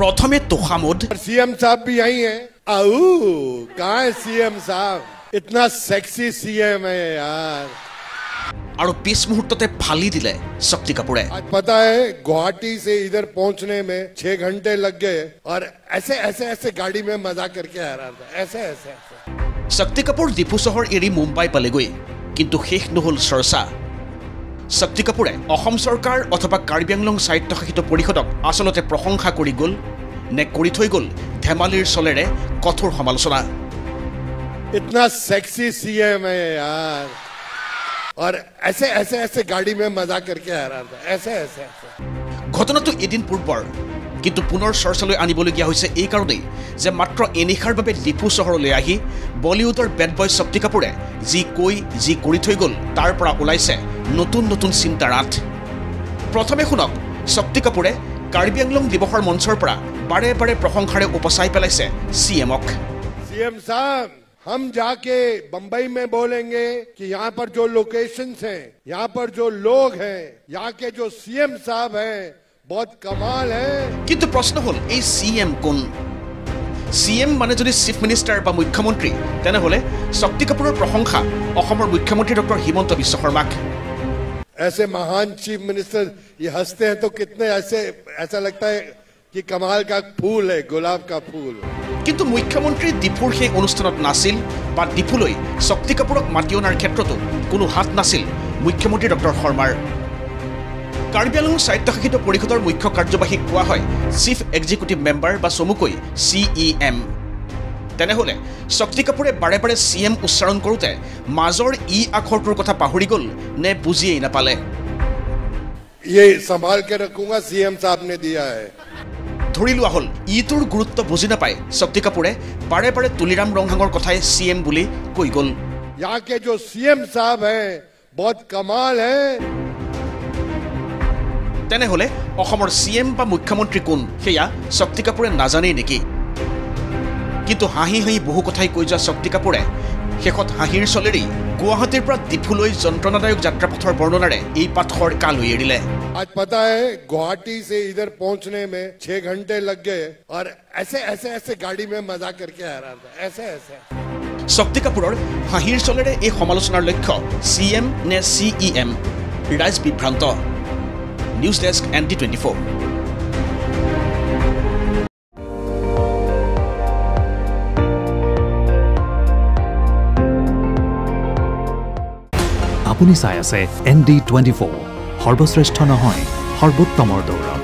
प्रथमे तोखामुद सीएम साहब भी यही हैं। आओ कहाँ है सीएम साहब? इतना सेक्सी सीएम है यार। और पिस मुहूर्तते फाली दिले शक्ति कपूरे। आज पता है गुवाहाटी से इधर पहुंचने में 6 घंटे लग गए और ऐसे ऐसे ऐसे गाड़ी में मजा करके आ रहा था। ऐसे ऐसे ऐसे शक्ति कपूर डिपू शहर एरी मुंबई पालेगৈ किंतु शेष নহল चर्चा। शक्ति कपूरे असम सरकार अथवा कार्बि आंगलং स्वायत्तशासित परिषदक आसलते प्रशंसा करि गल ने करि थৈ गल धेमालिर चलेरे कठोर समालोचना। इतना सेक्सी सीएम है यार और ऐसे ऐसे ऐसे गाड़ी में मजा करके आ रहा था। ऐसे ऐसे ऐसे घटना तो एदिन पूर्वर किंतु पुनर चर्चाলৈ आनिबलगिया হৈছে এই কাৰণেই যে মাত্ৰ এনিখাৰ বাবে ডিপু চহৰলৈ আহি বলিউডৰ বেড বয় শক্তি কাপুৰে যি কৈ যি কৰি থৈ গল তাৰ পৰা ওলাইছে নতুন নতুন চিন্তাৰ আঁত। প্ৰথমে শুনক শক্তি কাপুৰে কাৰ্বি আংলং দিৱসৰ মঞ্চৰ পৰা বাৰে বাৰে প্ৰশংসাৰে উপচাই পেলাইছে सीएमক। सीएम साहब हम जाके बंबई में बोलेंगे कि यहाँ पर जो लोकेशंस हैं, यहाँ पर जो लोग हैं, यहाँ के जो सीएम साहब हैं बहुत कमाल है। किंतु प्रश्न हल ए सीएम कोन? सीएम माने जदि चीफ मिनिस्टार बा मुख्यमंत्री तेने हले शक्ति कपूरर प्रशंसा अहोমৰ मुख्यमंत्री डॉक्टर हिमंत विश्व शर्माक। ऐसे महान चीफ मिनिस्टर ये हंसते हैं तो कितने ऐसा लगता है कि कमाल का फूल है, गुलाब का फूल। किंतु मुख्यमंत्री डिपुर সেই অনুষ্ঠানত নাছিল বা ডিপুলৈ শক্তি কাপুৰক মাতি অনাৰ ক্ষেত্ৰতো কোনো হাত নাছিল মুখ্যমন্ত্ৰী ডক্টৰ শৰ্মাৰ। কাৰ্বি আংলং স্বায়ত্তশাসিত পৰিষদৰ মুখ্য কাৰ্যবাহীক কোৱা হয় চিফ এক্সিকিউটিভ মেম্বাৰ বা চমুকৈ CEM। তেনেহলে শক্তি কাপুৰে বাৰে বাৰে CM উচ্চাৰণ কৰোঁতে মাজৰ ই আখৰটোৰ কথা পাহৰি গল নে বুজিয়েই নাপালে? ये संभाल के रखूंगा सीएम साहब ने दिया है। ধৰি লোৱা হল ইটোৰ গুৰুত্ব বুজি নাপায় শক্তি কাপুৰে বাৰে বাৰে তুলিৰাম ৰংহাঙৰ কথাই CM বুলি কৈ গল। यहाँ के जो सीएम साहब हैं बहुत कमाल है। তেনেহলে অসমৰ CM বা মুখ্যমন্ত্ৰী কোন সেয়া শক্তি কাপুৰে নাজানেই নেকি? কিন্তু হাঁহি হাঁহি বহু কথাই কৈ যোৱা শক্তি কাপুৰে শেষত হাঁহিৰ চলেৰেই গুৱাহাটীৰ পৰা ডিফুলৈ যন্ত্ৰণাদায়ক যাত্ৰাপথৰ বৰ্ণনাৰে এই পাঠৰ কালৈ এৰিলে। आज पता है गुवाहाटी से इधर पहुंचने में 6 घंटे लग गए और ऐसे ऐसे ऐसे गाड़ी में मजा करके आ रहा था। ऐसे ऐसे শক্তি কাপুৰৰ হাঁহিৰ চলেৰে এই সমালোচনাৰ লক্ষ্য CM নে CEM ৰাইজ বিভ্ৰান্ত। News desk ND24। আপুনি চাই আছে ND24 সৰ্বশ্ৰেষ্ঠ নহয় সৰ্বোত্তমৰ দৌৰ।